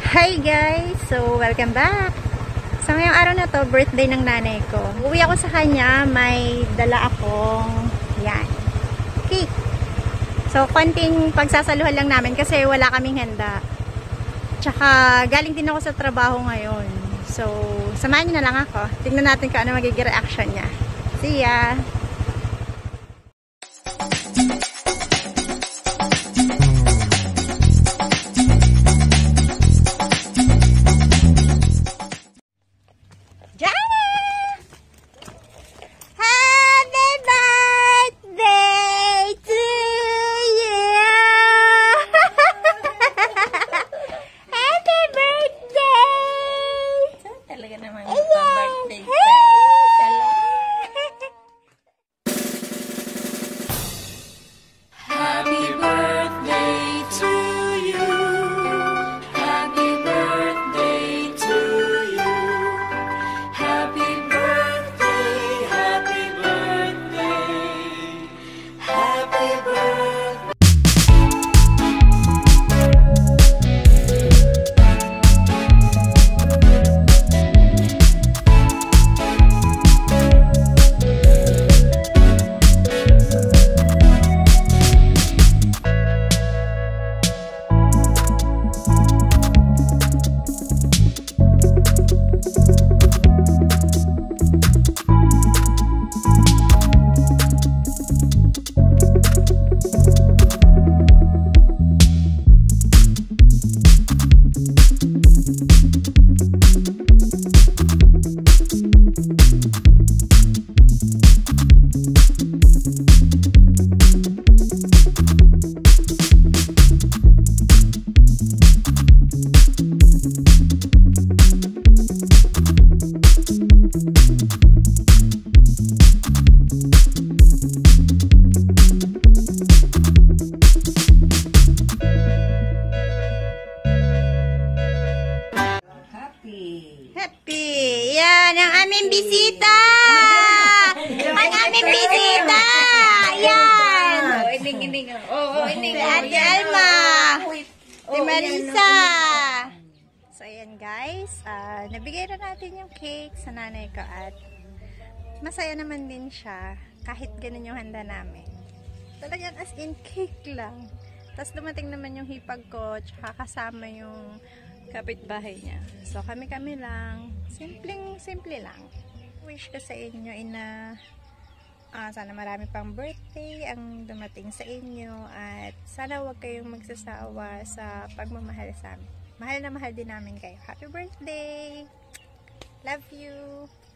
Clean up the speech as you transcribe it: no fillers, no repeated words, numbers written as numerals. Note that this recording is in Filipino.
Hi guys! So, welcome back! So, ngayong araw na to, birthday ng nanay ko. Uwi ako sa kanya, may dala akong yan, cake. So, konting pagsasaluhan lang namin kasi wala kaming handa. Tsaka, galing din ako sa trabaho ngayon. So, samahan niyo na lang ako. Tingnan natin kung ano magiging reaction niya. See ya! Happy! Yan, ang aming bisita! Ang aming bisita! Yan! Si Ate Alma! Si Marisa! So, ayan guys. Nabigay na natin yung cake sa nanay ko at masaya naman din siya kahit ganun yung handa namin. Talagang as in cake lang. Tapos dumating naman yung hipag ko tsaka kasama yung kapitbahay niya. So, kami-kami lang. Simple lang. Wish ko sa inyo na sana marami pang birthday ang dumating sa inyo at sana huwag kayong magsasawa sa pagmamahal sa amin. Mahal na mahal din namin kayo. Happy birthday! Love you!